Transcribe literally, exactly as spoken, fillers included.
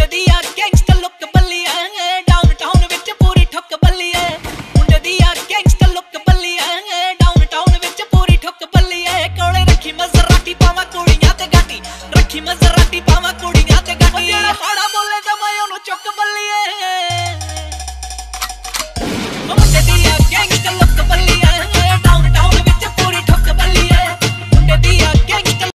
ਦੀ ਆ gangster look ਬੱਲੀਏ down town ਵਿੱਚ ਪੂਰੀ ਠੁੱਕ ਬੱਲੀਏ ਮੁੰਡੇ ਦੀ ਆ ਗੈਂਗਸਟਰ ਲੁੱਕ ਬੱਲੀਏ ਡਾਊਨ ਟਾਊਨ ਵਿੱਚ ਪੂਰੀ ਠੁੱਕ ਬੱਲੀਏ ਕੋਲੇ ਰੱਖੀ ਮਜ਼ਰਾਟੀ ਪਾਵਾਂ ਕੁੜੀਆਂ ਤੇ ਗਾਟੀ ਰੱਖੀ ਮਜ਼ਰਾਟੀ ਪਾਵਾਂ ਕੁੜੀਆਂ ਤੇ ਗਾਟੀ ਜਿਹੜਾ ਮਾੜਾ ਬੋਲੇ ਤਾਂ ਮੈਂ ਉਹਨੂੰ ਚੁੱਕ ਬੱਲੀਏ